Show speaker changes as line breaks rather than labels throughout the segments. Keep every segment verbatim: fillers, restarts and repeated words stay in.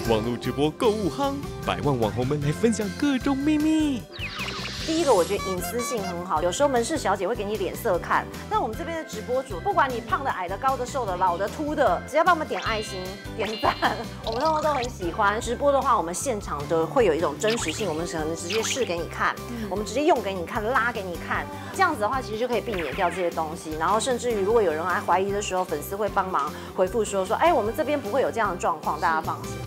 网络直播购物夯，百万网红们来分享各种秘密。
第一个，我觉得隐私性很好，有时候门市小姐会给你脸色看。那我们这边的直播主，不管你胖的、矮的、高的、瘦的、老的、秃的，只要帮我们点爱心、点赞，我们通通都很喜欢。直播的话，我们现场的会有一种真实性，我们可能直接试给你看，我们直接用给你看，拉给你看，这样子的话，其实就可以避免掉这些东西。然后甚至于，如果有人还怀疑的时候，粉丝会帮忙回复说说，哎，我们这边不会有这样的状况，大家放心。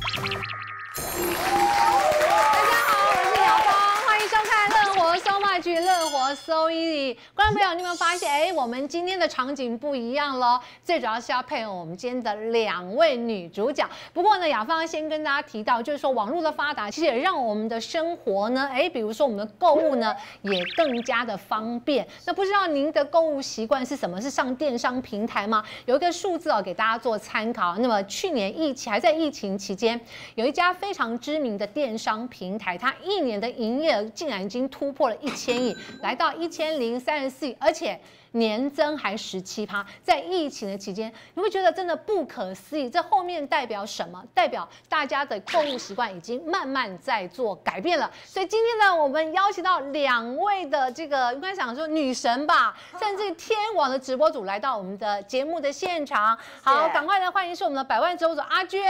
收看乐活收卖局，乐活收益。观众朋友，你有没有发现，哎，我们今天的场景不一样喽？最主要是要配合我们今天的两位女主角。不过呢，雅芳先跟大家提到，就是说网络的发达，其实也让我们的生活呢，哎，比如说我们的购物呢，也更加的方便。那不知道您的购物习惯是什么？是上电商平台吗？有一个数字哦，给大家做参考。那么去年疫情还在疫情期间，有一家非常知名的电商平台，它一年的营业额竟然已经突破了一千亿，来到一千零三十四亿，而且年增还十七趴。在疫情的期间，你会觉得真的不可思议。这后面代表什么？代表大家的购物习惯已经慢慢在做改变了。所以今天呢，我们邀请到两位的这个应该想说女神吧，甚至天王的直播主来到我们的节目的现场。好，赶快来欢迎是我们的百万直播主阿娟。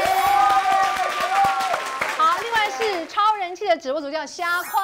好，另外是超人气的直播主叫虾块。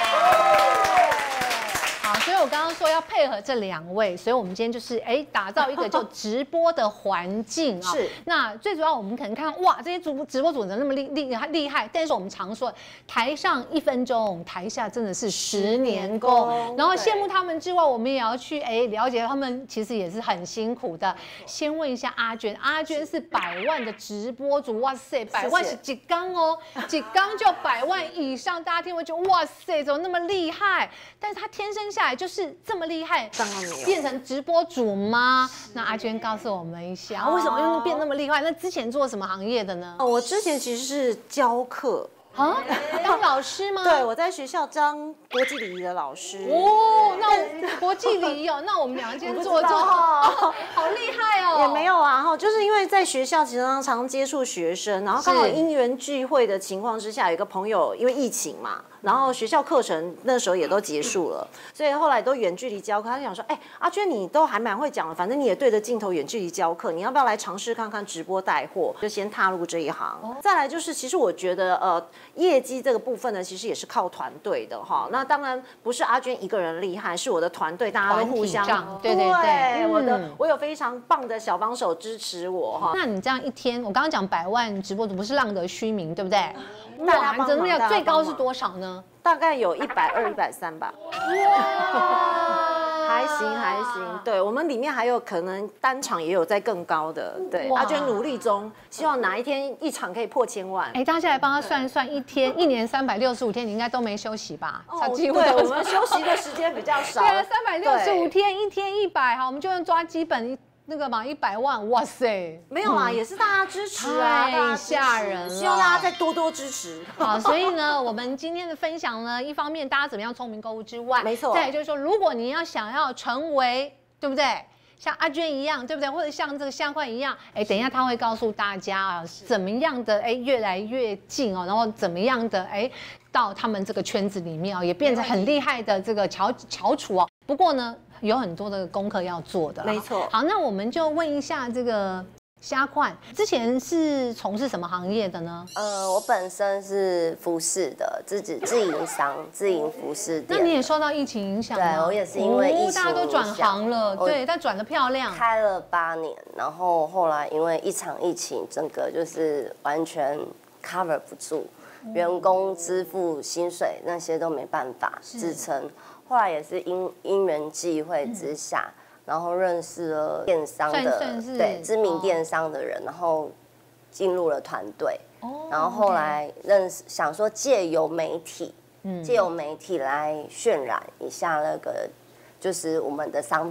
好，所以我刚刚说要配合这两位，所以我们今天就是哎，打造一个就直播的环境啊。是。那最主要我们可能看到哇，这些主直播主怎么那么厉厉厉害？但是我们常说，台上一分钟，台下真的是十年功。然后羡慕他们之外，我们也要去哎了解他们，其实也是很辛苦的。先问一下阿娟，阿娟是百万的直播主，哇塞，百万是几缸哦，几缸就百万以上，大家听我觉得哇塞，怎么那么厉害？但是他天生下来就是这么厉害，
当然没有
变成直播主吗？那阿娟告诉我们一下，为什么又变那么厉害？那之前做什么行业的呢？
哦，我之前其实是教课。
啊，当老师吗？
对，我在学校当国际礼仪的老师。
哦，那国际礼仪哦，那我们两个今天做做，好厉害哦。
也没有啊，哈，就是因为在学校其实常常接触学生，然后刚好因缘聚会的情况之下，有一个朋友因为疫情嘛，然后学校课程那时候也都结束了，所以后来都远距离教课。他就想说，哎，阿娟你都还蛮会讲的，反正你也对着镜头远距离教课，你要不要来尝试看看直播带货？就先踏入这一行。哦、再来就是，其实我觉得呃。业绩这个部分呢，其实也是靠团队的哈。那当然不是阿娟一个人厉害，是我的团队，大家都互相
对对对，
我的我有非常棒的小帮手支持我哈。
那你这样一天，我刚刚讲百万直播主不是浪得虚名，对不对？
大家
真的要最高是多少呢？
大概有一百二、一百三吧。哇！还行还行，对我们里面还有可能单场也有在更高的，对，阿娟努力中，希望哪一天一场可以破千万。
哎，大家来帮他算一算，一天一年三百六十五天，你应该都没休息吧？
哦，对，我们休息的时间比较少。
对啊，三百六十五天，一天一百，好，我们就用抓基本。那个嘛，一百万，哇塞！
没有啊，嗯、也是大家支持啊，
太吓人了，
希望大家再多多支持。
好，所以呢，我们今天的分享呢，一方面大家怎么样聪明购物之外，
没错，
再来就是说，如果你要想要成为，对不对？像阿娟一样，对不对？或者像这个虾块一样，哎，等一下他会告诉大家啊，怎么样的哎越来越近哦，然后怎么样的哎到他们这个圈子里面哦，也变成很厉害的这个翘翘楚哦。不过呢，有很多的功课要做的。
没错。
好，那我们就问一下这个虾块，之前是从事什么行业的呢？
呃，我本身是服饰的，自己自营商，自营服饰店。
那你也受到疫情影响吗？
对，我也是因为疫情、哦、
大家都转行了，对，但转得漂亮。
开了八年，然后后来因为一场疫情，整个就是完全 cover 不住，嗯、员工支付薪水那些都没办法支撑。后来也是因因缘际会之下。嗯，然后认识了电商的，对知名电商的人，然后进入了团队，然后后来认识，想说借由媒体，借由媒体来渲染一下那个，就是我们的商品，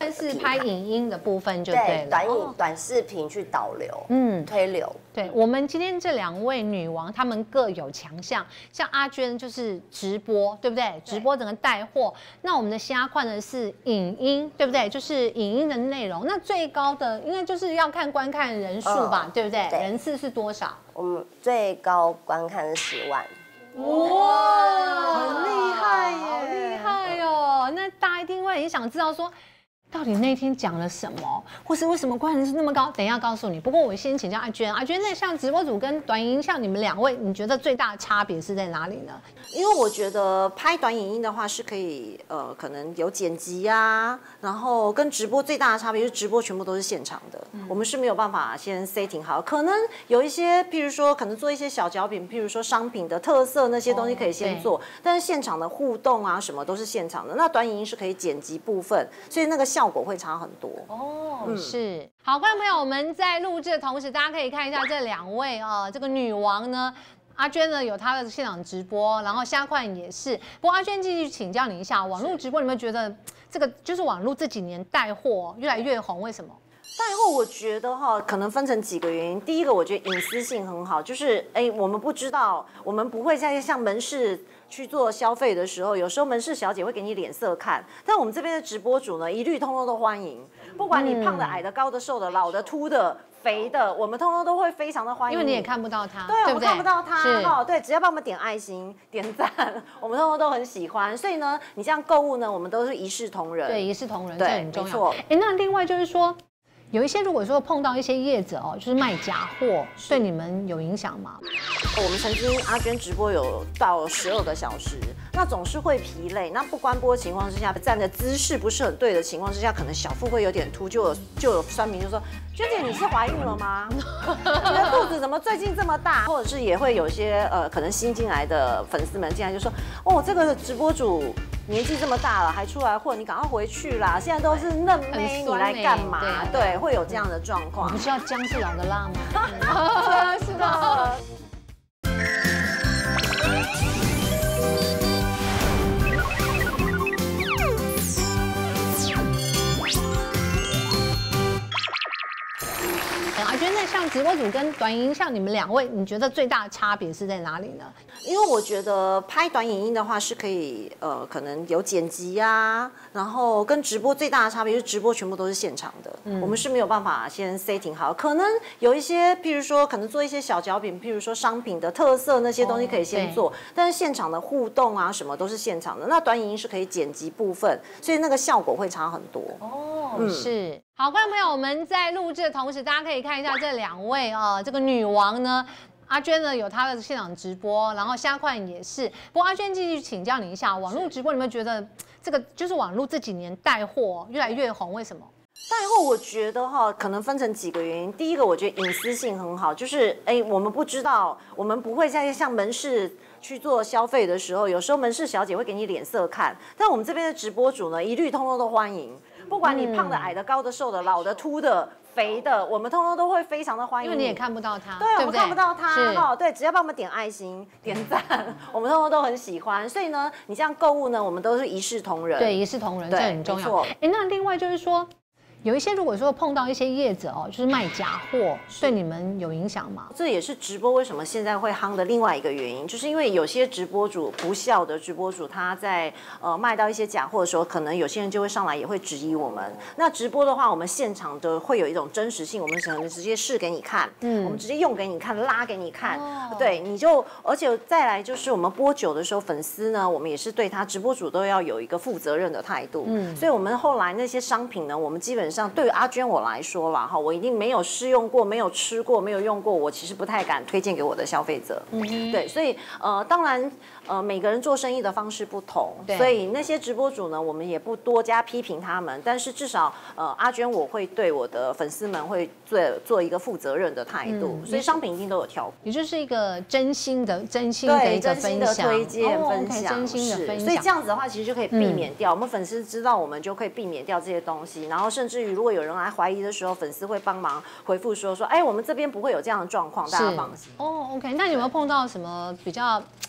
但是拍影音的部分就对了，
对短影短视频去导流，
嗯，
推流。
对，我们今天这两位女王，她们各有强项。像阿娟就是直播，对不对？直播整个带货。那我们的虾块呢是影音，对不对？就是影音的内容。那最高的应该就是要看观看人数吧，嗯、对不对？对人次是多少？
我们最高观看是十万。
哇，很厉害耶，
好厉害哦！那大家一定会很想知道说，到底那天讲了什么，或是为什么观看人数那么高？等一下告诉你。不过我先请教阿娟，阿娟，那像直播主跟短影音，像你们两位，你觉得最大的差别是在哪里呢？
因为我觉得拍短影音的话是可以，呃，可能有剪辑啊，然后跟直播最大的差别是直播全部都是现场的，嗯、我们是没有办法先 setting 好，可能有一些，譬如说可能做一些小脚本，譬如说商品的特色那些东西可以先做，哦、但是现场的互动啊什么都是现场的。那短影音是可以剪辑部分，所以那个效果会差很多。
哦，嗯、是。好，观众朋友，我们在录制的同时，大家可以看一下这两位啊、呃，这个女王呢。阿娟呢有她的现场直播，然后虾块也是。不过阿娟继续请教你一下，网络直播你有没有觉得这个就是网络这几年带货越来越红？为什么？
带货我觉得哈，可能分成几个原因。第一个，我觉得隐私性很好，就是哎，我们不知道，我们不会在像门市去做消费的时候，有时候门市小姐会给你脸色看，但我们这边的直播主呢，一律通通都欢迎，不管你胖的、矮的、高的、瘦的、老的、秃的。肥的，我们通通都会非常的欢迎，
因为你也看不到他，
对，
对不对？
我们看不到他哈，对，只要帮我们点爱心、点赞，我们通通都很喜欢。所以呢，你这样购物呢，我们都是一视同仁，
对，一视同仁，
对，
这很重要。
没错。
哎，那另外就是说，有一些如果说碰到一些业者哦，就是卖假货，对你们有影响吗？
我们曾经阿娟直播有到十二个小时，那总是会疲累。那不关播的情况之下，站的姿势不是很对的情况之下，可能小腹会有点凸，就有就有酸民就说。娟姐，你是怀孕了吗？你的肚子怎么最近这么大？或者是也会有些呃，可能新进来的粉丝们进来就说，哦，这个直播主年纪这么大了还出来混，你赶快回去啦！现在都是嫩妹，你来干嘛？对，对，会有这样的状况。
不是要姜是老的辣吗？
是的。
阿娟，那像直播主跟短影音，像你们两位，你觉得最大的差别是在哪里呢？
因为我觉得拍短影音的话是可以，呃，可能有剪辑啊，然后跟直播最大的差别是直播全部都是现场的，嗯、我们是没有办法先 setting 好，可能有一些，譬如说可能做一些小脚本，譬如说商品的特色那些东西可以先做，哦、但是现场的互动啊什么都是现场的。那短影音是可以剪辑部分，所以那个效果会差很多。
哦，嗯、是。好，观众朋友，我们在录制的同时，大家可以看一下这两位啊、呃，这个女王呢。阿娟呢有她的现场直播，然后虾块也是。不过阿娟继续请教你一下，网络直播你有没有觉得这个就是网络这几年带货越来越红？为什么？
带货我觉得哈，可能分成几个原因。第一个，我觉得隐私性很好，就是哎，我们不知道，我们不会在像门市去做消费的时候，有时候门市小姐会给你脸色看，但我们这边的直播主呢，一律通通都欢迎，不管你胖的、矮的、高的、瘦的、老的、秃的。肥的，我们通通都会非常的欢迎，
因为你也看不到他，
对，
对
我们看不到他哈，对，只要帮我们点爱心、点赞，我们通通都很喜欢。所以呢，你这样购物呢，我们都是一视同仁，
对，一视同仁，这很重要。哎，那另外就是说。有一些如果说碰到一些业者哦，就是卖假货，对你们有影响吗？
这也是直播为什么现在会夯的另外一个原因，就是因为有些直播主不孝的直播主，他在呃卖到一些假货的时候，可能有些人就会上来也会质疑我们。那直播的话，我们现场的会有一种真实性，我们可能直接试给你看，嗯，我们直接用给你看，拉给你看，哦、对，你就而且再来就是我们播久的时候，粉丝呢，我们也是对他直播主都要有一个负责任的态度，嗯，所以我们后来那些商品呢，我们基本上对于阿娟我来说啦，哈，我一定没有试用过，没有吃过，没有用过，我其实不太敢推荐给我的消费者。嗯，对，所以呃，当然呃，每个人做生意的方式不同，所以那些直播主呢，我们也不多加批评他们，但是至少呃，阿娟我会对我的粉丝们会做做一个负责任的态度，嗯、所以商品一定都有挑过，
也就是一个真心的、真心的一个分享，
真心的推荐、
哦、
分享，
okay, 真心的分享。
所以这样子的话，其实就可以避免掉、嗯、我们粉丝知道，我们就可以避免掉这些东西，然后甚至于如果有人来怀疑的时候，粉丝会帮忙回复说说，哎，我们这边不会有这样的状况，大家放心。
哦 ，OK， 那你有没有碰到什么比较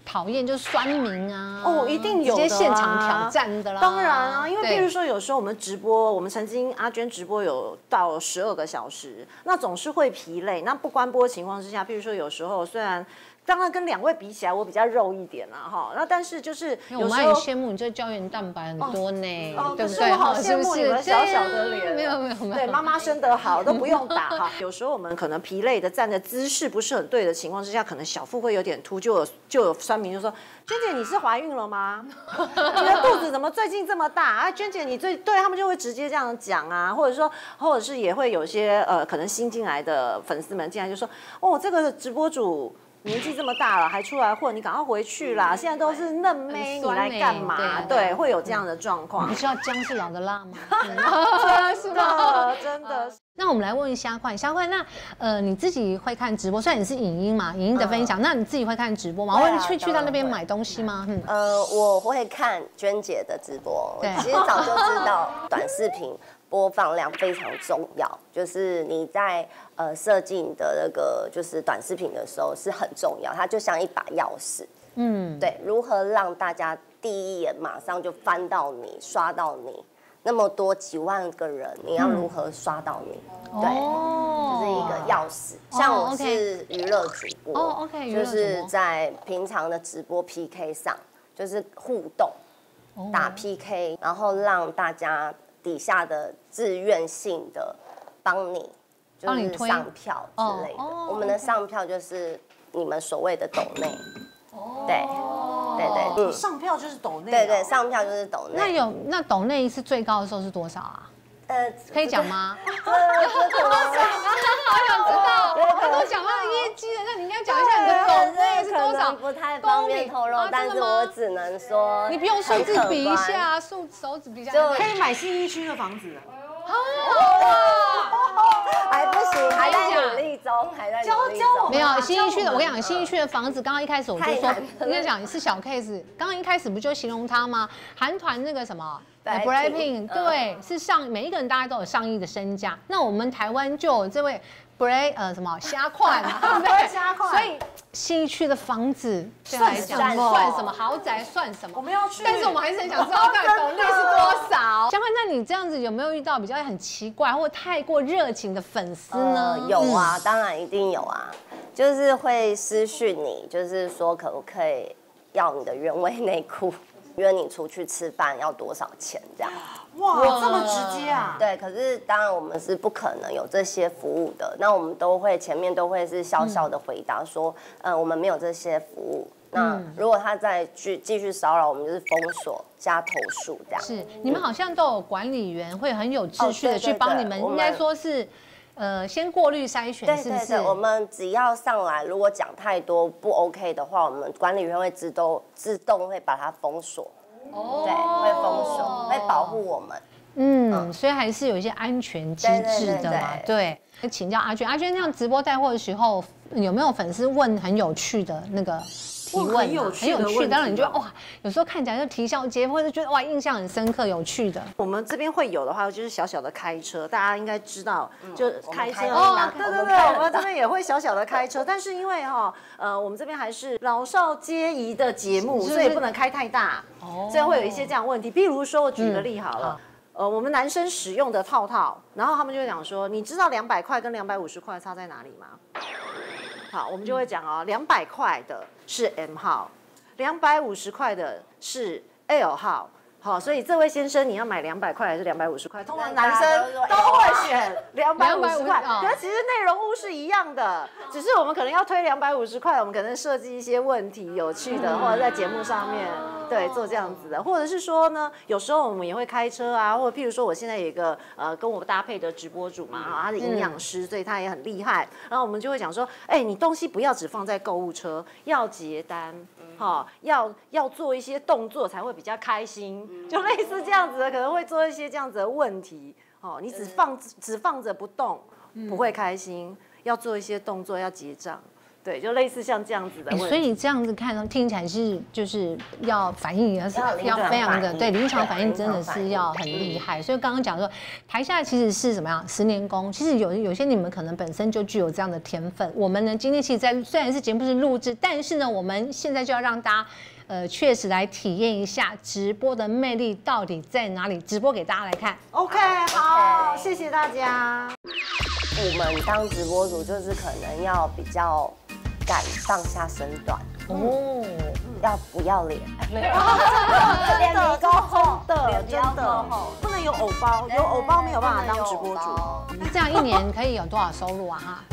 讨厌就是酸民啊？
哦，一定有的、啊，
直接现场挑战的啦。
当然啊，因为比如说有时候我们直播，我们曾经阿娟直播有到十二个小时，那总是会疲累。那不关播情况之下，譬如说有时候虽然。当然跟两位比起来，我比较肉一点啦，哈。那但是就是
有时候，我蛮羡慕你这胶原蛋白很多呢，
哦，
对不对？
我好羡慕你们小小的脸，
没有没有没有，
对，妈妈生得好都不用打哈。有时候我们可能疲累的站的姿势不是很对的情况之下，可能小腹会有点凸，就有就有酸民就说：“娟姐，你是怀孕了吗？你的肚子怎么最近这么大啊？”娟姐，你最对他们就会直接这样讲啊，或者说，或者是也会有些呃，可能新进来的粉丝们进来就说：“哦，这个直播主。”年纪这么大了还出来混，你赶快回去啦！现在都是嫩妹，你来干嘛？对，会有这样的状况。
你知道姜是老的辣吗？
真的，真的。
那我们来问一下块，虾块，那呃你自己会看直播？虽然你是影音嘛，影音的分享，那你自己会看直播吗？会去去到那边买东西吗？嗯，
呃，我会看娟姐的直播。我其实早就知道短视频。播放量非常重要，就是你在呃设计你的那个就是短视频的时候是很重要，它就像一把钥匙，嗯，对，如何让大家第一眼马上就翻到你、刷到你，那么多几万个人，你要如何刷到你？嗯、对，这、就是一个钥匙。像我是娱乐主播，
哦 ，OK，
就是在平常的直播 P K 上，就是互动，打 P K， 然后让大家。底下的自愿性的帮你，就是上票之类的。我们的上票就是你们所谓的抖内，对对对，
嗯，上票就是抖内，
对对，上票就是抖内。
那有那抖内一次最高的时候是多少啊？呃，可以讲吗？
这可能好
想知道，我都讲到业绩了，那你应该讲一下你的抖内是多少？
不太方便透露，但是我只能说，
你不用数字比一下，数手指比一下，
就可以买信义区的房子。
还不行，还在努力中，还在努力中。
没有新义区的，我跟你讲，新义区的房子，刚刚一开始我就说，我跟你讲是小 case。刚刚一开始不就形容它吗？韩团那个什么 Blackpink， 对，是上每一个人大家都有上亿的身价。那我们台湾就有这位 Black 呃什么虾块嘛，对不对？
虾块。
所以新义区的房子
算
什么？算什么豪宅？算什么？
我们要去，
但是我们还是很想知道到底抖内是多少。香慧，那你这样子有没有遇到比较很奇怪或太过热情的粉丝呢？
呃、有啊，嗯、当然一定有啊，就是会私讯你，就是说可不可以要你的原味内裤，约你出去吃饭要多少钱这样。
哇，这么直接啊！
对，可是当然我们是不可能有这些服务的。那我们都会前面都会是笑笑的回答说，嗯、呃，我们没有这些服务。那如果他再继继续骚扰，我们就是封锁加投诉这样。
是，你们好像都有管理员会很有秩序的去帮你们，应该说是。呃，先过滤筛选，是不是？
对对对，我们只要上来，如果讲太多不 OK 的话，我们管理员会自动自动会把它封锁。哦，对，会封锁，会保护我们。
嗯，嗯所以还是有一些安全机制的嘛。对，请教阿娟，阿娟那样直播带货的时候，有没有粉丝问很有趣的那个？提问
很有趣，
很有趣。当然，你觉得哇，有时候看起来就啼笑皆非，或者觉得哇，印象很深刻、有趣的。
我们这边会有的话，就是小小的开车，大家应该知道，就开车
哦，
对对对，我们这边也会小小的开车，但是因为哈，呃，我们这边还是老少皆宜的节目，所以不能开太大，哦，所以会有一些这样问题。比如说，我举个例好了。呃，我们男生使用的套套，然后他们就会讲说，你知道两百块跟两百五十块差在哪里吗？好，我们就会讲哦，两百块的是 M 号，两百五十块的是 L 号。好，所以这位先生，你要买两百块还是两百五十块？通常男生都会选两百五十块，可是其实内容物是一样的，只是我们可能要推两百五十块，我们可能设计一些问题有趣的，或者在节目上面对做这样子的，或者是说呢，有时候我们也会开车啊，或者譬如说我现在有一个呃跟我搭配的直播主嘛，哈，他是营养师，所以他也很厉害，然后我们就会讲说，哎，你东西不要只放在购物车，要结单。好、哦，要要做一些动作才会比较开心，就类似这样子的，可能会做一些这样子的问题。哦，你只放只放着不动，不会开心，要做一些动作，要结账。 对，就类似像这样子的问题。
所以这样子看，听起来是就是要反应要是要非常的对临床反应真的是要很厉害。所以刚刚讲说，台下其实是怎么样十年功，其实有有些你们可能本身就具有这样的天分。我们呢今天其实在虽然是节目是录制，但是呢我们现在就要让大家。呃，确实来体验一下直播的魅力到底在哪里？直播给大家来看。
OK， 好， okay. 谢谢大家。
我们当直播主就是可能要比较敢放下身段哦，嗯、要不要脸？没有，
脸皮够厚的，真的，不能有偶包，有偶包没有办法当直播主。
那这样一年可以有多少收入啊？哈。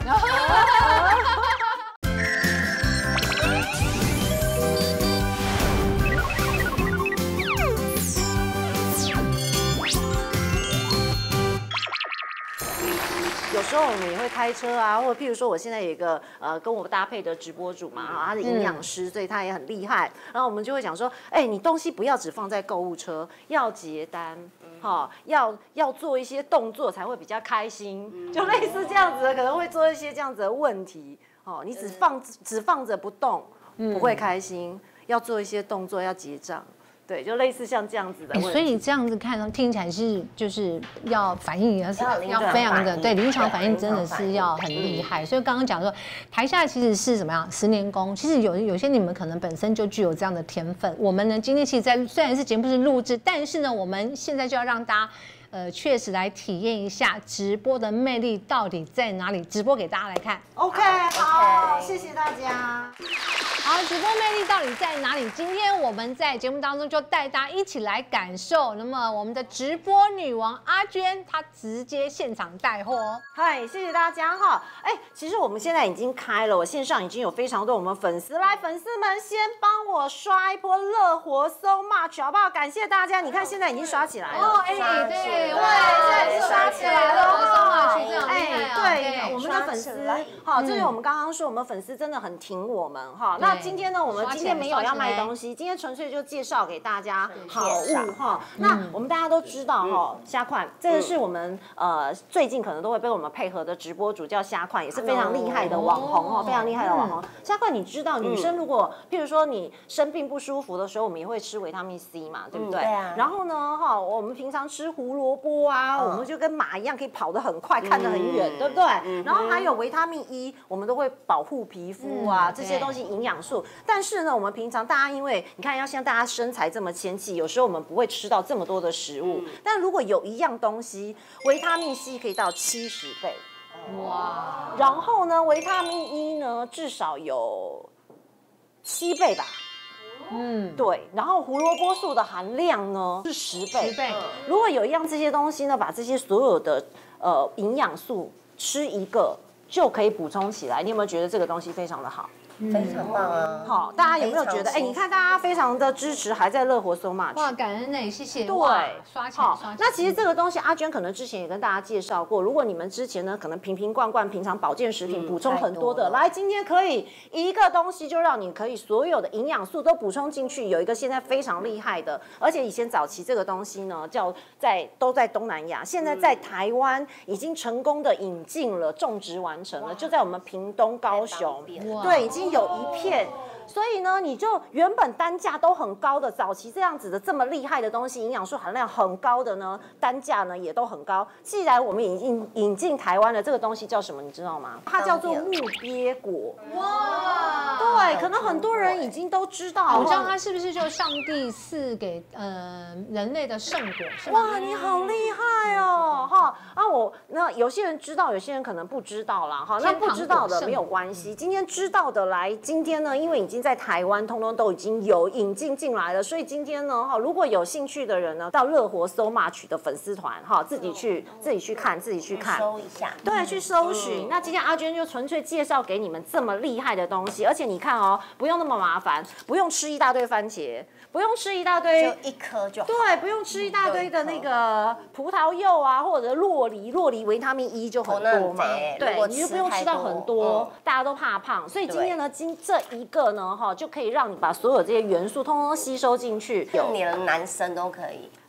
有时候我们也会开车啊，或者譬如说我现在有一个呃跟我搭配的直播主嘛，哈，他是营养师，所以他也很厉害。然后我们就会讲说，哎，你东西不要只放在购物车，要结单，哈，要要做一些动作才会比较开心，就类似这样子的，可能会做一些这样子的问题。哦，你只放只放着不动，不会开心，要做一些动作，要结账。对，就类似像这样子的问题。
所以这样子看，听起来是就是要反应要是要非常的对临床反应真的是要很厉害。所以刚刚讲说，台下其实是怎么样十年功，其实有有些你们可能本身就具有这样的天分。我们呢今天其实在虽然是节目是录制，但是呢我们现在就要让大家。呃，确实来体验一下直播的魅力到底在哪里？直播给大家来看。
OK， 好， okay. 谢谢大家。
好，直播魅力到底在哪里？今天我们在节目当中就带大家一起来感受。那么我们的直播女王阿娟，她直接现场带货。
嗨，谢谢大家哈。哎，其实我们现在已经开了，我线上已经有非常多我们粉丝来，粉丝们先帮我刷一波乐活 so much 好不好？感谢大家，你看现在已经刷起来了。
哦，哎，对。
对，对，刷起来了，
哎，
对，我们的粉丝，好，这是我们刚刚说，我们粉丝真的很挺我们哈。那今天呢，我们今天没有要卖东西，今天纯粹就介绍给大家好物哈。那我们大家都知道哈，虾款这个是我们呃最近可能都会被我们配合的直播主叫虾款，也是非常厉害的网红哦，非常厉害的网红。虾款，你知道女生如果譬如说你生病不舒服的时候，我们也会吃维他命 C 嘛，对不对？然后呢，哈，我们平常吃胡萝卜。萝卜啊，我们就跟马一样，可以跑得很快，看得很远，对不对？然后还有维他命 E， 我们都会保护皮肤啊，这些东西营养素。但是呢，我们平常大家因为你看，要像大家身材这么纤细，有时候我们不会吃到这么多的食物。但如果有一样东西，维他命 C 可以到七十倍，哇！然后呢，维他命 E 呢，至少有七倍吧。嗯，对，然后胡萝卜素的含量呢是十倍。十倍。如果有一样这些东西呢，把这些所有的呃营养素吃一个就可以补充起来。你有没有觉得这个东西非常的好？
非常棒啊！
好，大家有没有觉得？哎，你看大家非常的支持，还在乐活 so much。
哇，感恩呢，谢谢。
对，
刷起来，刷起来。
那其实这个东西，阿娟可能之前也跟大家介绍过。如果你们之前呢，可能瓶瓶罐罐，平常保健食品补充很多的，来，今天可以一个东西就让你可以所有的营养素都补充进去。有一个现在非常厉害的，而且以前早期这个东西呢，叫在都在东南亚，现在在台湾已经成功的引进了，种植完成了，就在我们屏东、高雄，对，已经有一片。所以呢，你就原本单价都很高的，早期这样子的这么厉害的东西，营养素含量很高的呢，单价呢也都很高。既然我们引进引进台湾的这个东西叫什么，你知道吗？它叫做木鳖果。哇！对，可能很多人已经都知道。
我知道它是不是就上帝赐给呃人类的圣果？是吗？
哇，你好厉害哦！哈啊，我那有些人知道，有些人可能不知道啦。哈，那不知道的没有关系。今天知道的来，今天呢，因为已经在台湾通通都已经有引进进来了，所以今天呢，哈，如果有兴趣的人呢，到乐活 so much 的粉丝团，哈，自己去自己去看，自己去看，
搜一下，
对，去搜寻。那今天阿娟就纯粹介绍给你们这么厉害的东西，而且你看哦，不用那么麻烦，不用吃一大堆番茄，不用吃一大堆，
就一颗就好。
对，不用吃一大堆的那个葡萄柚啊，或者洛梨，洛梨维他命 E 就很多嘛，对，你就不用吃到很多，大家都怕胖，所以今天呢，今这一个呢，哈，就可以让你把所有这些元素通通吸收进去，
有连男生都可以。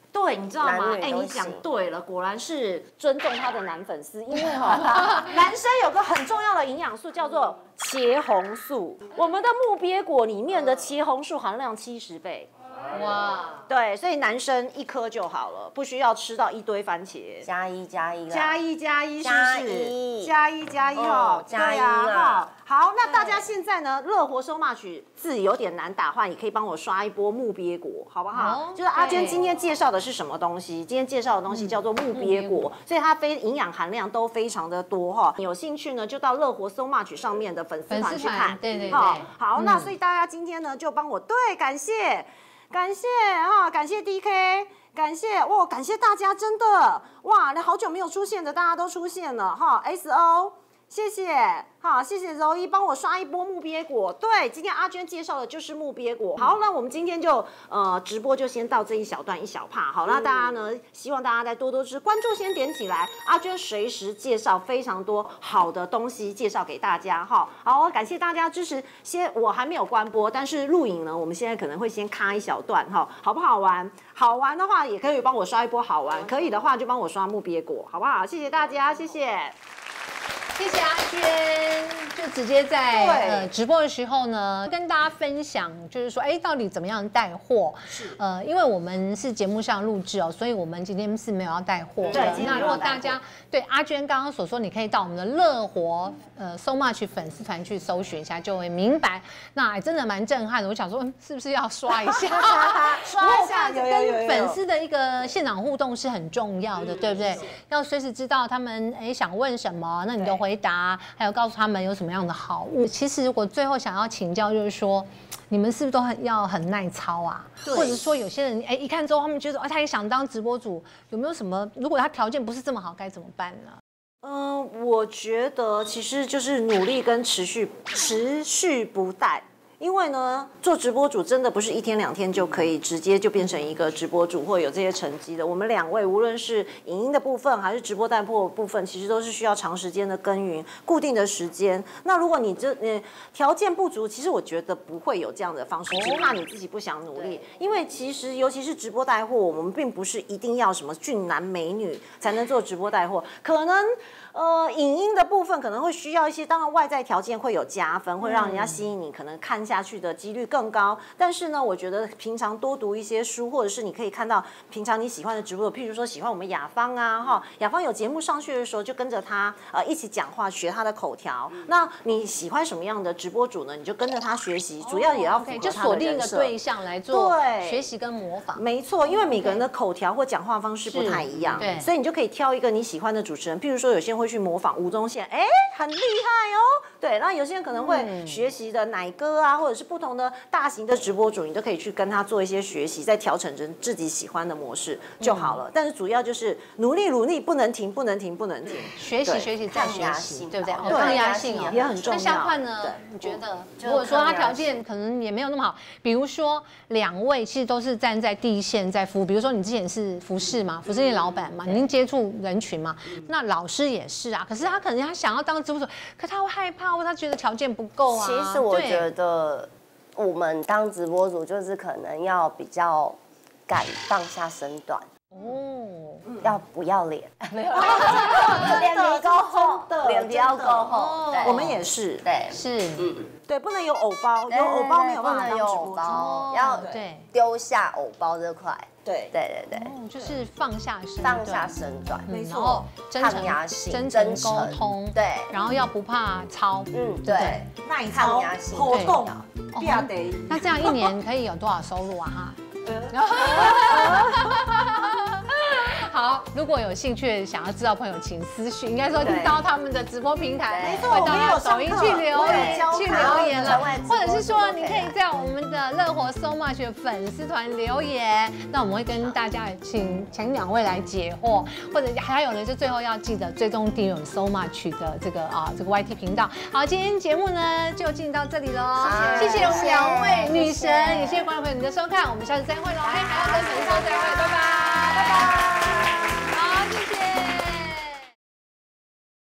对，你知道吗？哎、欸，你讲对了，果然是尊重他的男粉丝，因为哈，男生有个很重要的营养素叫做茄红素，我们的木鳖果里面的茄红素含量七十倍。哇，对，所以男生一颗就好了，不需要吃到一堆番茄。
加一加一
加一加一，是不
是？
加一加一哈，
加一
哈。好，那大家现在呢，乐活收骂曲字有点难打话，你可以帮我刷一波木鳖果，好不好？就是阿娟今天介绍的是什么东西？今天介绍的东西叫做木鳖果，所以它非营养含量都非常的多哈。有兴趣呢，就到乐活收骂曲上面的粉丝团去看。
对对对。
好，那所以大家今天呢，就帮我对，感谢。感谢啊，感谢 D K， 感谢哇，感谢大家，真的哇，好久没有出现的，大家都出现了哈 ，S O， 谢谢，好，谢谢柔一帮我刷一波木鳖果，对，今天阿娟介绍的就是木鳖果。好，那我们今天就呃直播就先到这一小段一小趴，好，那大家呢，希望大家再多多支持，关注先点起来，阿娟随时介绍非常多好的东西介绍给大家哈。好，感谢大家支持，先我还没有关播，但是录影呢，我们现在可能会先卡一小段哈，好不好玩？好玩的话也可以帮我刷一波好玩，可以的话就帮我刷木鳖果，好不好？谢谢大家，谢谢。
谢谢阿娟，就直接在呃直播的时候呢，跟大家分享，就是说，哎，到底怎么样带货？是呃，因为我们是节目上录制哦，所以我们今天是没有要带货的。
对，
那如果大家对阿娟刚刚所说，你可以到我们的乐活呃 So Much 粉丝团去搜寻一下，就会明白。那真的蛮震撼的，我想说，嗯，是不是要刷一下？
刷一下，有有有。
跟粉丝的一个现场互动是很重要的，对不对？要随时知道他们哎想问什么，那你都回答，还有告诉他们有什么样的好物。其实我最后想要请教，就是说，你们是不是都很要很耐操啊？或者说有些人哎一看之后，他们觉得哎他也想当直播主，有没有什么？如果他条件不是这么好，该怎么办呢？
嗯，我觉得其实就是努力跟持续，持续不怠。因为呢，做直播主真的不是一天两天就可以直接就变成一个直播主或有这些成绩的。我们两位无论是影音的部分还是直播带货的部分，其实都是需要长时间的耕耘、固定的时间。那如果你这呃条件不足，其实我觉得不会有这样的方式，只怕你自己不想努力。因为其实尤其是直播带货，我们并不是一定要什么俊男美女才能做直播带货，可能。呃，影音的部分可能会需要一些，当然外在条件会有加分，会让人家吸引你，可能看下去的几率更高。但是呢，我觉得平常多读一些书，或者是你可以看到平常你喜欢的直播，譬如说喜欢我们雅芳啊，哈，雅芳有节目上去的时候，就跟着他呃一起讲话，学他的口条。那你喜欢什么样的直播主呢？你就跟着他学习，主要也要符合他的人设，
就锁定一个对象来做学习跟模仿。
没错，因为每个人的口条或讲话方式不太一样，对，所以你就可以挑一个你喜欢的主持人，譬如说有些人会去模仿吴宗宪，哎，很厉害哦。对，然后有些人可能会学习的奶哥啊，或者是不同的大型的直播主，你都可以去跟他做一些学习，再调整成自己喜欢的模式就好了。但是主要就是努力努力，不能停，不能停，不能停。
学习学习再学习，对不对？
对，抗压性也很重要。
那相反呢？你觉得，如果说他条件可能也没有那么好，比如说两位其实都是站在第一线在服务，比如说你之前是服饰嘛，服饰店老板嘛，您接触人群嘛，那老师也是啊。可是他可能他想要当直播主，可他会害怕，或他觉得条件不够啊。
其实我觉得我们当直播主就是可能要比较敢放下身段。哦，要不要脸？脸皮够厚，脸皮要够厚。
我们也是，
对，
是，嗯，
对，不能有偶包，有偶包没有办法当直播主，
要对丢下偶包这块。对对对对，
就是放下身
放下身段，
没错，
抗
压性、
真诚沟通，
对，
然后要不怕操，
嗯，对，
耐操、活动，不要得。
那这样一年可以有多少收入啊？哈。好，如果有兴趣想要知道朋友，请私讯，应该说到他们的直播平台，会到抖音去留言，去留言了，或者是说你可以在我们的乐活 So Much 的粉丝团留言，那我们会跟大家请请两位来解惑，或者还有呢，就最后要记得追踪订阅我们 So Much 的这个啊这个 Y T 频道。好，今天节目呢就进到这里喽，谢谢我们两位女神，也谢谢观众朋友你的收看，我们下次再会喽，哎，还要跟粉丝说再会。